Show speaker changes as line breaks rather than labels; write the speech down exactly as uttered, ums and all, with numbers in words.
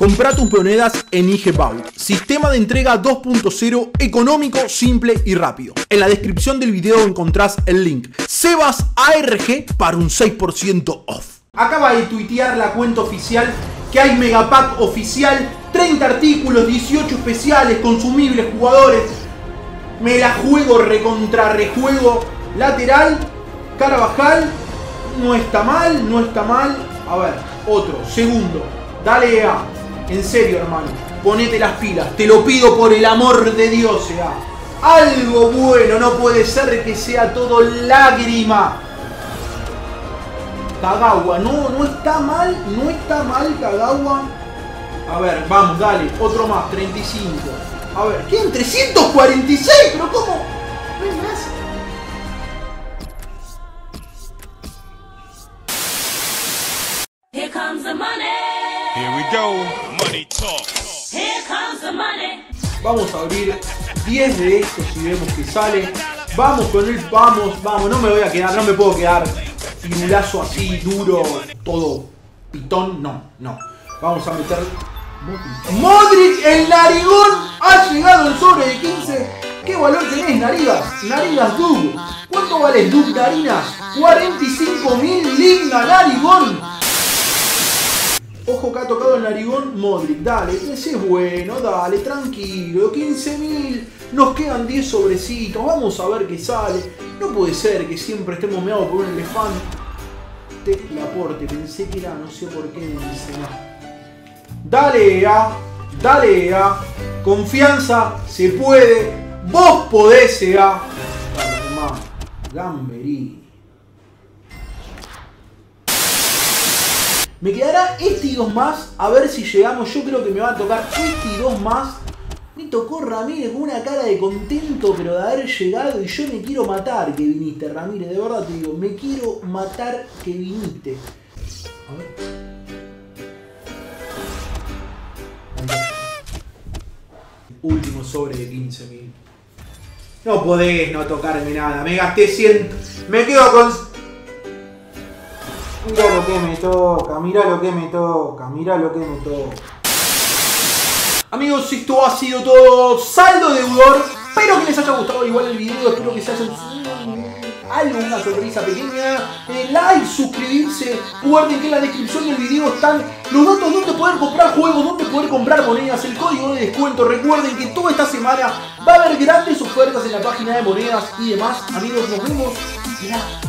Comprá tus monedas en I G Vault. Sistema de entrega dos punto cero, económico, simple y rápido. En la descripción del video encontrás el link Sebas A R G para un seis por ciento off. Acaba de tuitear la cuenta oficial que hay Megapack oficial, treinta artículos, dieciocho especiales, consumibles, jugadores. Me la juego, recontra rejuego. Lateral, Carvajal, no está mal, no está mal. A ver, otro, segundo. Dale A, en serio hermano, ponete las pilas, te lo pido por el amor de Dios, A. Algo bueno, no puede ser que sea todo lágrima. Kagawa, no, no está mal, no está mal Kagawa. A ver, vamos, dale, otro más, treinta y cinco. A ver, ¿qué? trescientos cuarenta y seis, pero ¿cómo? No hay más.
Here comes the money.
Here we go. Money talk.
Here comes the money.
Vamos a abrir diez de estos y vemos que sale. Vamos con el, vamos, vamos, no me voy a quedar, no me puedo quedar pirulazo así, duro, todo pitón, no, no. Vamos a meter Modric. Modric, el narigón, ha llegado el sobre de quince. ¿Qué valor tenés, Narigas? Narigas Dug. ¿Cuánto vale Dug, Narinas? cuarenta y cinco mil, linda narigón. Ojo que ha tocado el narigón Modric, dale, ese es bueno, dale, tranquilo, quince mil, nos quedan diez sobrecitos, vamos a ver qué sale. No puede ser que siempre estemos meados por un elefante. Laporte, pensé que era, no sé por qué me dice no. Dale A, dale A, confianza, se puede, vos podés A. Dale hermano, Gamberí. Me quedará este y dos más, a ver si llegamos. Yo creo que me va a tocar este y dos más. Me tocó Ramírez con una cara de contento, pero de haber llegado. Y yo me quiero matar que viniste, Ramírez. De verdad te digo, me quiero matar que viniste. A ver. Último sobre de quince mil. No podés no tocarme nada. Me gasté cien. Me quedo con... Mira lo que me toca, mira lo que me toca, mira lo que me toca. Amigos, esto ha sido todo. Saldo deudor. Espero que les haya gustado igual el video. Espero que se haya algo, una sonrisa pequeña. Eh, like, suscribirse. Recuerden que en la descripción del video están los datos donde poder comprar juegos, donde poder comprar monedas, el código de descuento. Recuerden que toda esta semana va a haber grandes ofertas en la página de monedas y demás. Amigos, nos vemos. Mirá.